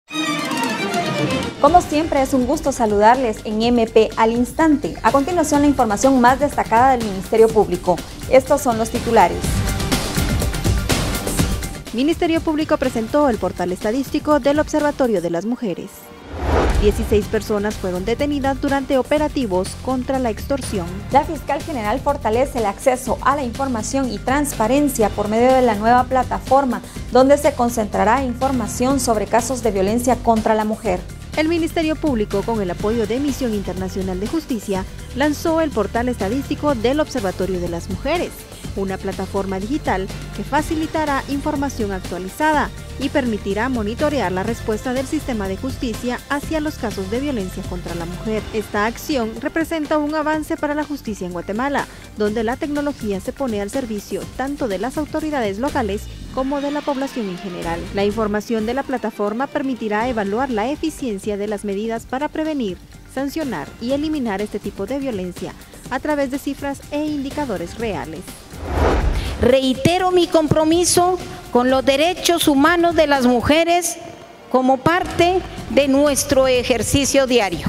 Como siempre, es un gusto saludarles en MP al instante. A continuación, la información más destacada del Ministerio Público. Estos son los titulares. Ministerio Público presentó el portal estadístico del Observatorio de las Mujeres. 16 personas fueron detenidas durante operativos contra la extorsión. La fiscal general fortalece el acceso a la información y transparencia por medio de la nueva plataforma, donde se concentrará información sobre casos de violencia contra la mujer. El Ministerio Público, con el apoyo de Misión Internacional de Justicia, lanzó el portal estadístico del Observatorio de las Mujeres, una plataforma digital que facilitará información actualizada y permitirá monitorear la respuesta del sistema de justicia hacia los casos de violencia contra la mujer. Esta acción representa un avance para la justicia en Guatemala, donde la tecnología se pone al servicio tanto de las autoridades locales como de la población en general. La información de la plataforma permitirá evaluar la eficiencia de las medidas para prevenir, sancionar y eliminar este tipo de violencia a través de cifras e indicadores reales. Reitero mi compromiso con los derechos humanos de las mujeres como parte de nuestro ejercicio diario.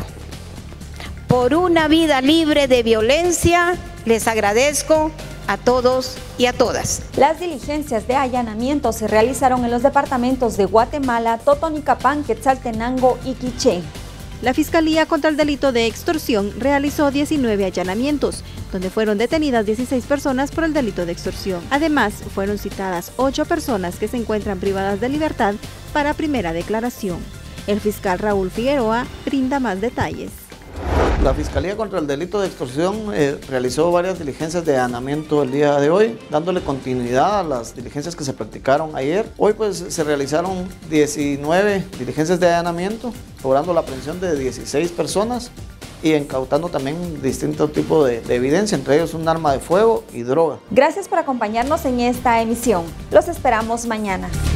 Por una vida libre de violencia, les agradezco a todos y a todas. Las diligencias de allanamiento se realizaron en los departamentos de Guatemala, Totonicapán, Quetzaltenango y Quiché. La Fiscalía contra el Delito de Extorsión realizó 19 allanamientos, donde fueron detenidas 16 personas por el delito de extorsión. Además, fueron citadas 8 personas que se encuentran privadas de libertad para primera declaración. El fiscal Raúl Figueroa brinda más detalles. La Fiscalía contra el Delito de Extorsión realizó varias diligencias de allanamiento el día de hoy, dándole continuidad a las diligencias que se practicaron ayer. Hoy pues se realizaron 19 diligencias de allanamiento, logrando la aprehensión de 16 personas y incautando también distintos tipos de evidencia, entre ellos un arma de fuego y droga. Gracias por acompañarnos en esta emisión. Los esperamos mañana.